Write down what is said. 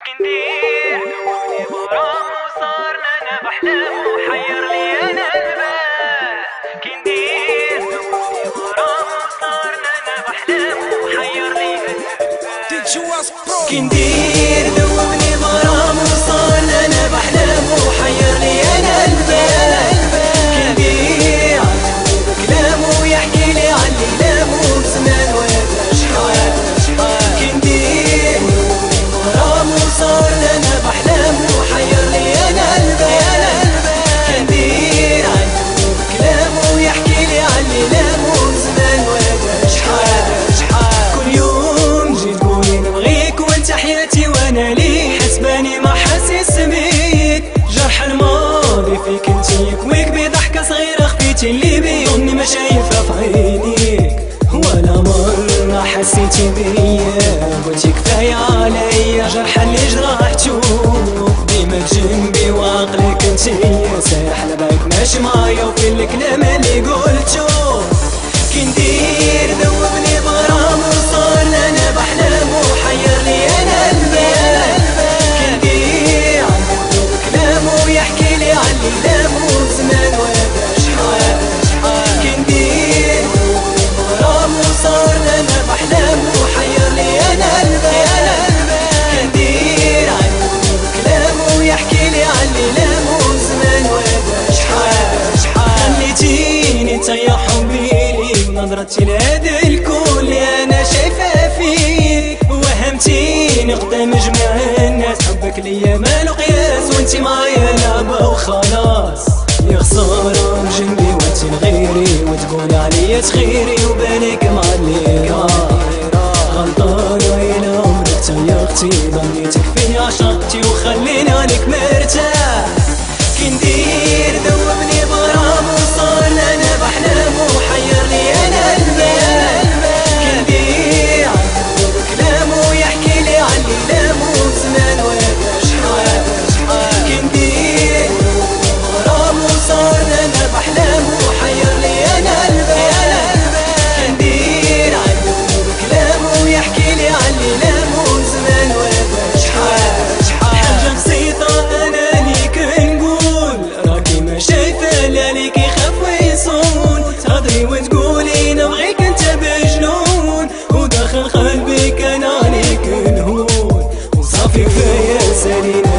كندير دوبني غرام وصارنا انا بحلم وحير لي انا البال. كندير دوبني غرام وصارنا انا بحلم وحير لي انا البال. كندير دوبني غرام وصارنا انا بحلم وحير لي انا البال. كندير عجبني بكلامه ويحكي لي عن اللي لامه بزمان وهذا شحال. كندير دوبني غرام وصارنا انا بحلم وحير لي انا البال. كندير عجبني بكلامه ويحكي لي عن اللي لامه بزمان وهذا شحال. كل يوم جي تقولي نبغيك وانت حياتي وانا ليك، حسباني ما حاسس بيك. جرح الماضي فيك انت يكويك بضحكة صغيرة خفيتي اللي بي، امي ما شايفة في عينيك ولا مرة حسيتي بيا. قلتي كفاية عليا جرح اللي جرحتو ديما بجنبي وعقلك انتيا سايح لبعيك ماشي معايا وفي الكلام اللي قلتو. كندير دوبني بغرام وصارنا انا بحلم وحير لي انا البال. كندير عجبني بكلامه ويحكي لي عن اللي لامه بزمان وهذا شحال. كندير دوبني بغرام وصارنا انا بحلم وحير لي انا البال. كندير عجبني بكلامه ويحكي لي عن اللي لامه بزمان وهذا شحال. خليتيني تيا حبي نظرتي لهذا الكون اللي انا شايفه فيك، وهمتيني قدام جميع الناس حبك ليا مالو قياس وانتي معايا لعبه وخلاص. يا خساره بجنبي وانتي لغيري وتقولي عليا تخيري وبالك معلي غلطانه الى عمرك تا يا اختي ضنيتك فيني عشقتي وخليني عليك مرتاح. كندير دوبني بغرام وصارنا انا بحلم وحير لي انا البال. كندير عجبني بكلامه ويحكي لي عن اللي لامه بزمان وهذا شحال. كندير دوبني بغرام وصارنا انا بحلم وحير لي انا البال. كندير عجبني بكلامه ويحكي لي عن اللي لامه بزمان وهذا شحال. حاجة بسيطة انا ليك نقول راكي ما شايفة لا ليك يخاف ويصون. تهضري وتقولي نبغيك انت بجنون وداخل قلبي كان عليك نهون وصافي كفاية سالينا